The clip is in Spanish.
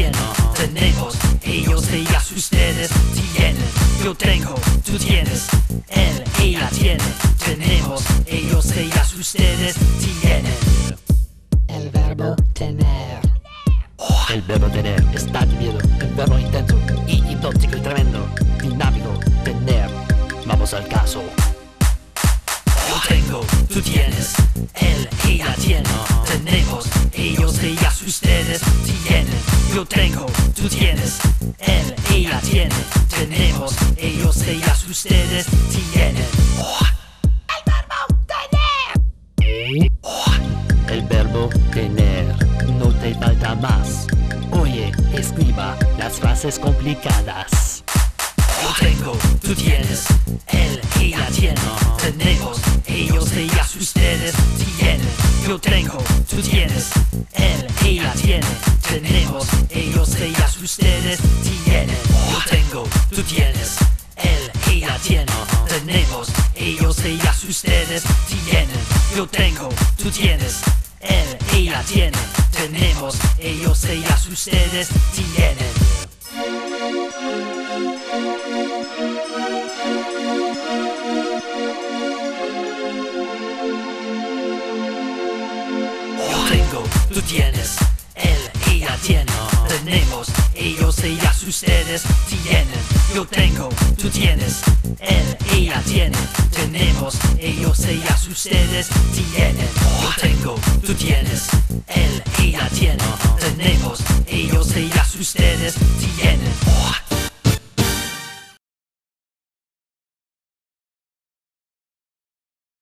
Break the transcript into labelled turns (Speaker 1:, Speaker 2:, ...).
Speaker 1: tiene, tenemos, ellos, ellas, ustedes tienen. Yo tengo, tú tienes, él, ella tiene, tenemos, ellos, ellas, ustedes tienen.
Speaker 2: El verbo tener.
Speaker 3: El verbo tener está miedo, un verbo intenso y hipnótico y tremendo, dinámico, tener. Vamos al caso.
Speaker 1: Yo tengo, tú tienes, él, ella tiene, tenemos, ellos, ellas, ustedes tienen. Yo tengo, tú tienes, él, ella tiene, tenemos, ellos, ellas, ustedes tienen.
Speaker 3: El verbo tener, no te falta más. Oye, escriba las frases complicadas.
Speaker 1: Yo tengo, tú tienes, él, ella tiene, tenemos, ellos, ellas, ustedes tienen. Yo tengo, tú tienes, él, ella tiene, tenemos, ellos, ellas, ustedes tienen. Yo tengo, tú tienes, él, ella tiene, tenemos, ellos, ellas, ustedes tienen. Yo tengo, tú tienes, él, ella tiene, tenemos, ellos, ellas, ustedes tienen. Yo tengo, tú tienes, él, ella tiene, tenemos, ellos, ellas, ustedes tienen. Yo tengo, tú tienes, él, ella tiene, tenemos, ellos, ellas, ustedes tienen. Yo tengo, tú tienes, él, ella tiene, tenemos, ellos, ellas, ustedes tienen.